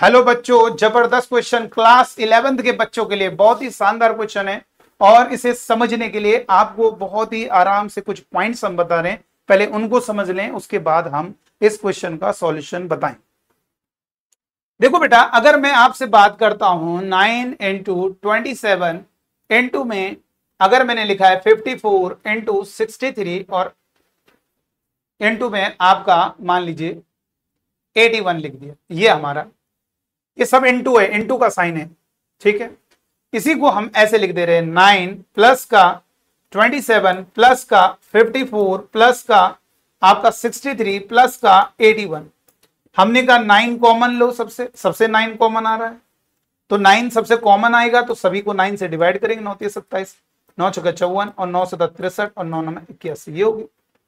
Hello बच्चों, जबरदस्त question class 11th के बच्चों के लिए बहुत ही शानदार क्वेश्चन है। और इसे समझने के लिए आपको बहुत ही आराम से कुछ पॉइंट्स हम बता रहे हैं, पहले उनको समझ लें, उसके बाद हम इस क्वेश्चन का सॉल्यूशन बताएं। देखो बेटा, अगर मैं आपसे बात करता हूं 9 इंटू 27 इंटू में अगर मैंने लिखा है 54 इंटू 63 और इंटू में आपका मान लीजिए 81 लिख दिया, ये हमारा ये सब इंटू है, इंटू का साइन है, ठीक है। इसी को हम ऐसे लिख दे रहे हैं 9 प्लस का 27 प्लस का 54 प्लस का आपका 63 प्लस का 81। हमने कहा 9 कॉमन लो, सबसे 9 कॉमन आ रहा है, तो 9 सबसे कॉमन आएगा तो सभी को 9 से डिवाइड करेंगे। 9 3 27, 9 6 54 और 9 7 63 और 9 9 81, ये होगी।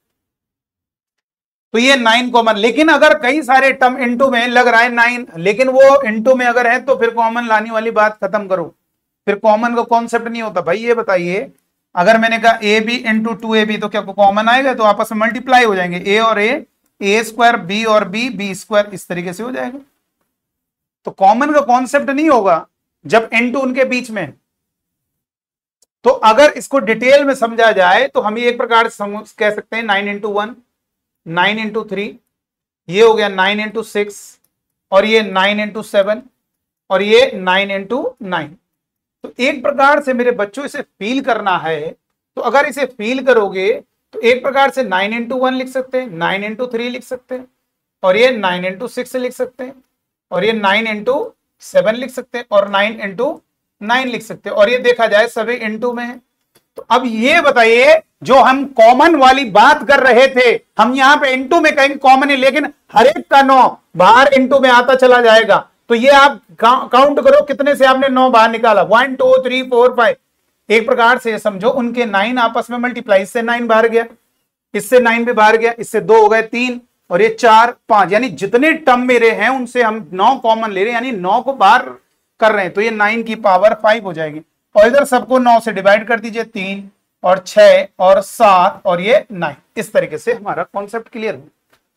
तो ये 9 कॉमन, लेकिन अगर कई सारे टर्म इनटू में लग रहा है 9, लेकिन वो इनटू में अगर है तो फिर कॉमन लाने वाली बात खत्म करो, फिर कॉमन का कॉन्सेप्ट नहीं होता भाई। ये बताइए, अगर मैंने कहा ए बी इंटू 2ab तो क्या कॉमन आएगा? तो आपस में मल्टीप्लाई हो जाएंगे, ए और ए स्क्वायर, बी और बी स्क्वायर, इस तरीके से हो जाएगा। तो कॉमन का कॉन्सेप्ट नहीं होगा जब इनटू उनके बीच में। तो अगर इसको डिटेल में समझा जाए तो हम ये एक प्रकार से कह सकते हैं 9 इंटू 1, 9 इंटू 3, ये हो गया 9 इंटू 6 और ये 9 इंटू 7 और ये 9 इंटू 9। तो एक प्रकार से मेरे बच्चों इसे फील करना है, तो अगर इसे फील करोगे तो एक प्रकार से 9 इंटू 1 लिख सकते हैं, 9 इंटू 3 लिख सकते हैं और ये 9 इंटू 6 लिख सकते हैं और ये 9 इंटू 7 लिख सकते हैं और 9 इंटू 9 लिख सकते हैं और ये देखा जाए सभी इंटू में है। तो अब ये बताइए, जो हम कॉमन वाली बात कर रहे थे, हम यहां पे इंटू में कहेंगे कॉमन है, लेकिन हर एक का 9 बाहर इंटू में आता चला जाएगा। तो ये आप काउंट करो कितने से आपने 9 बाहर निकाला, 1 2 3 4 5। एक प्रकार से समझो उनके 9 आपस में मल्टीप्लाई, इससे 9 बाहर गया, इससे 9 भी बाहर गया, इससे 2 हो गए 3 और ये 4 5, यानी जितने टर्म मेरे हैं उनसे हम 9 कॉमन ले रहे हैं, यानी 9 को बाहर कर रहे हैं। तो ये 9 की पावर 5 हो जाएगी और इधर सबको 9 से डिवाइड कर दीजिए, 3 और 6 और 7 और ये 9। इस तरीके से हमारा कॉन्सेप्ट क्लियर हो।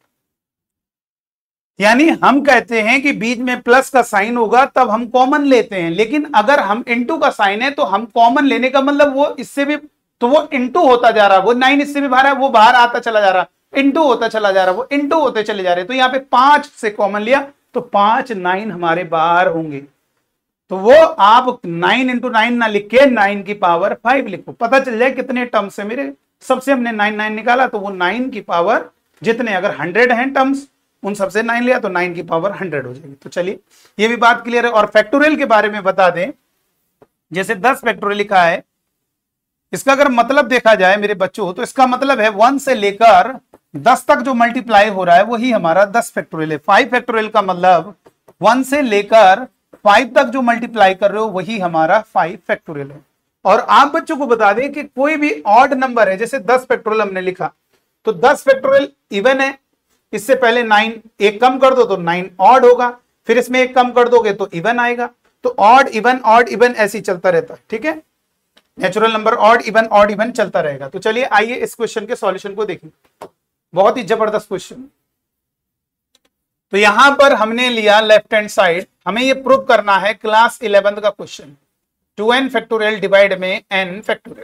यानी हम कहते हैं कि बीच में प्लस का साइन होगा तब हम कॉमन लेते हैं, लेकिन अगर हम इंटू का साइन है तो हम कॉमन लेने का मतलब वो इससे भी, तो वो इंटू होता जा रहा है, वो 9 इससे भी बाहर है, वो बाहर आता चला जा रहा, इंटू होता चला जा रहा, वो इंटू होते चले जा रहे। तो यहाँ पे 5 से कॉमन लिया तो 5 9 हमारे बाहर होंगे। तो वो आप 9 इंटू 9 ना लिख के 9 की पावर 5 लिखो, पता चल जाए कितने टर्म्स से मेरे, सबसे हमने 9 9 निकाला तो वो 9 की पावर जितने, अगर 100 हैं टर्म्स उन सबसे 9 लिया तो 9 की पावर 100 हो जाएगी। तो चलिए ये भी बात क्लियर है। और फैक्टोरियल के बारे में बता दें, जैसे 10 फैक्टोरियल लिखा है, इसका अगर मतलब देखा जाए मेरे बच्चों तो इसका मतलब है 1 से लेकर 10 तक जो मल्टीप्लाई हो रहा है वही हमारा 10 फैक्टोरियल है। 5 फैक्टोरियल का मतलब 1 से लेकर 5 तक जो मल्टीप्लाई कर रहे हो वही हमारा 5 फैक्टोरियल है। और आप बच्चों को बता दें कि कोई भी ऑड नंबर है, जैसे 10 फैक्टोरियल हमने लिखा तो 10 फैक्टोरियल इवन है, इससे पहले 9 एक कम कर दो तो 9 ऑड होगा, फिर इसमें एक कम कर दोगे तो इवन आएगा। तो ऑड इवन ऐसे ही चलता रहता है, ठीक है। नेचुरल नंबर ऑड इवन चलता रहेगा। तो चलिए आइए इस क्वेश्चन के सॉल्यूशन को देखें, बहुत ही जबरदस्त क्वेश्चन। तो यहां पर हमने लिया लेफ्ट हैंड साइड, हमें ये प्रूव करना है क्लास 11th का क्वेश्चन, 2n फैक्टोरियल डिवाइड में n फैक्टोरियल।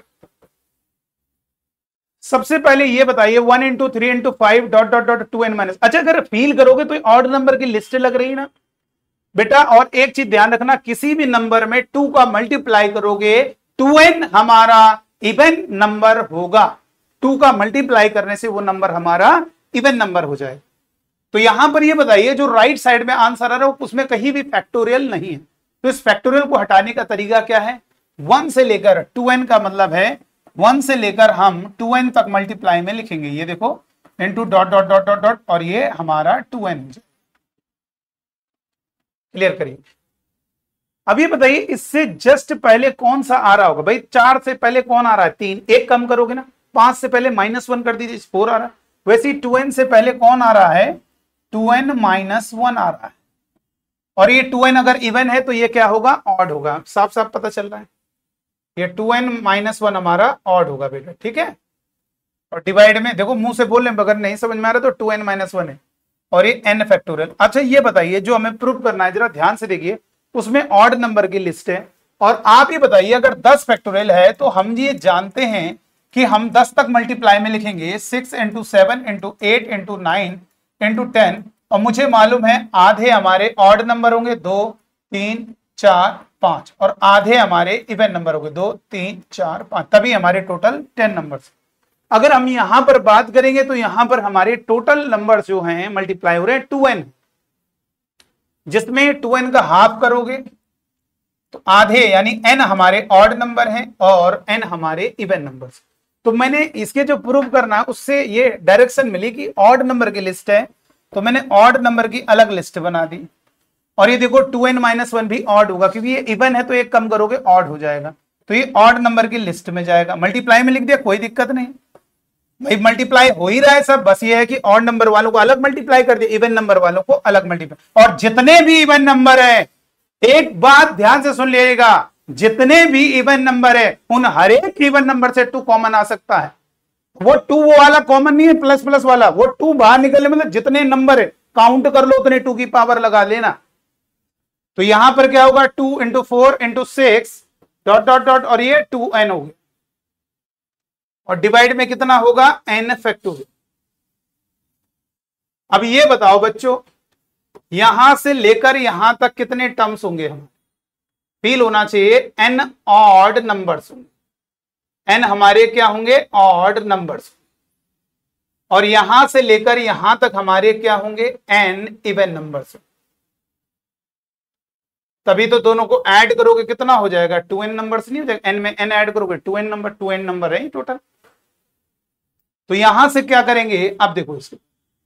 सबसे पहले ये बताइए 1 into 3 into 5 dot dot dot 2n minus. अच्छा, अगर फील करोगे तो ऑड नंबर की लिस्ट लग रही है ना बेटा। और एक चीज ध्यान रखना, किसी भी नंबर में 2 का मल्टीप्लाई करोगे 2n हमारा इवन नंबर होगा। 2 का मल्टीप्लाई करने से वो नंबर हमारा इवन नंबर हो जाए। तो यहां पर ये बताइए, जो राइट साइड में आंसर आ रहा है उसमें कहीं भी फैक्टोरियल नहीं है, तो इस फैक्टोरियल को हटाने का तरीका क्या है? 1 से लेकर 2n का मतलब है 1 से लेकर हम 2n तक मल्टीप्लाई में लिखेंगे, ये देखो into dot dot dot dot dot और ये हमारा 2n। क्लियर करिए। अब ये बताइए इससे जस्ट पहले कौन सा आ रहा होगा भाई? 4 से पहले कौन आ रहा है? 3, एक कम करोगे ना, 5 से पहले -1 कर दीजिए, 4 आ रहा है। वैसे ही 2n से पहले कौन आ रहा है? 2n -1 आ रहा है। और ये 2n अगर इवन है तो ये क्या होगा? ऑड होगा। साफ साफ पता चल रहा है, ये 2n -1 हमारा ऑड होगा बेटा, ठीक है। और डिवाइड में देखो, मुंह से बोल रहे, अगर नहीं समझ में आ रहा तो 2n -1 है और ये n फैक्टोरियल। अच्छा ये बताइए, जो हमें प्रूव करना है जरा ध्यान से देखिए, उसमें ऑड नंबर की लिस्ट है, और आप ये बताइए अगर 10 फैक्टोरियल है तो हम ये जानते हैं कि हम 10 तक मल्टीप्लाई में लिखेंगे 6 इंटू 7 इंटू 8 इंटू 9 इंटू 10, और मुझे मालूम है आधे हमारे ऑड नंबर होंगे 2 3 4 5, और आधे हमारे इवन नंबर होंगे 2 3 4 5, तभी हमारे टोटल 10 नंबर्स। अगर हम यहां पर बात करेंगे तो यहां पर हमारे टोटल नंबर जो हैं मल्टीप्लाई हो रहे हैं 2n, जिसमें 2n का हाफ करोगे तो आधे यानी n हमारे ऑड नंबर हैं और n हमारे इवन नंबर्स। तो मैंने इसके जो प्रूव करना उससे ये डायरेक्शन मिली कि ऑड नंबर की लिस्ट है, तो मैंने ऑड नंबर की अलग लिस्ट बना दी, और ये देखो 2n - 1 भी ऑड होगा क्योंकि ये इवन है, तो एक कम करोगे ऑड हो जाएगा, तो ये ऑड नंबर की लिस्ट में जाएगा। मल्टीप्लाई में लिख दिया, कोई दिक्कत नहीं भाई, मल्टीप्लाई हो ही रहा है सब, बस ये है कि ऑड नंबर वालों को अलग मल्टीप्लाई कर दिया, इवन नंबर वालों को अलग मल्टीप्लाई। और जितने भी इवन नंबर है, एक बात ध्यान से सुन लीजिएगा, जितने भी इवन नंबर है उन हर एक इवन नंबर से 2 कॉमन आ सकता है। वो 2 वो वाला कॉमन नहीं है प्लस प्लस वाला, वो 2 बाहर निकलने मतलब जितने नंबर है काउंट कर लो उतने 2 की पावर लगा लेना। तो यहां पर क्या होगा 2 into 4 into 6 dot dot dot, और ये 2n हो गया, और डिवाइड में कितना होगा n फैक्टोरियल। अब ये बताओ बच्चों, यहां से लेकर यहां तक कितने टर्म्स होंगे, हम फील होना चाहिए n ऑड नंबर्स होंगे, n हमारे क्या होंगे ऑड नंबर्स, और यहां से लेकर यहां तक हमारे क्या होंगे n इवन नंबर्स। तभी तो दोनों को ऐड करोगे कितना हो जाएगा 2n नंबर्स नहीं हो जाएगा, n में n ऐड करोगे 2n नंबर है टोटल। तो यहां से क्या करेंगे, अब देखो इसको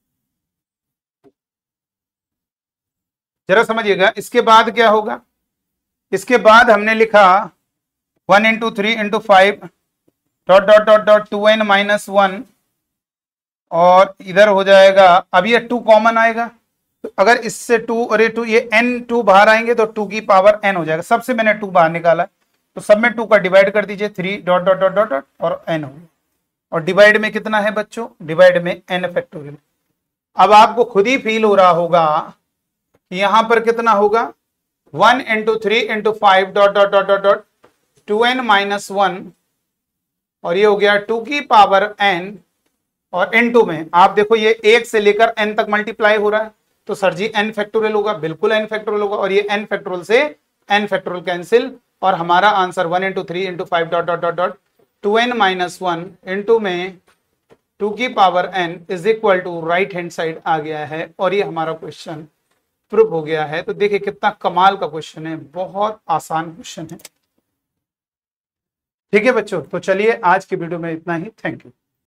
जरा समझिएगा, इसके बाद क्या होगा, इसके बाद हमने लिखा 1 into 3 into 5 dot dot dot dot 2n - 1, और इधर हो जाएगा, अब ये 2 कॉमन आएगा, तो अगर इससे 2 और ये 2, ये n 2 बाहर आएंगे तो 2 की पावर n हो जाएगा, सबसे मैंने 2 बाहर निकाला, तो सब में 2 का डिवाइड कर दीजिए 3 डॉट डॉट डॉट डॉट और n हो गया, और डिवाइड में कितना है बच्चों, डिवाइड में n फैक्टोरियल। अब आपको खुद ही फील हो रहा होगा कि यहां पर कितना होगा 1 into 3 into 5 dot dot dot dot dot 2n - 1, और ये हो गया 2 की पावर n, और n2 में आप देखो ये 1 से लेकर n तक मल्टीप्लाई हो रहा है, तो सर जी n फैक्टोरियल होगा, बिल्कुल n फैक्टोरियल होगा, और ये n फैक्टोरियल से n फैक्टोरियल कैंसिल, और हमारा answer 1 into 3 into 5 dot dot dot dot 2n - 1 into में 2 की power n is equal to right hand side आ गया है, और ये हमारा क्वेश्चन प्रूव हो गया है। तो देखिए कितना कमाल का क्वेश्चन है, बहुत आसान क्वेश्चन है। ठीक है बच्चों, तो चलिए आज की वीडियो में इतना ही, थैंक यू।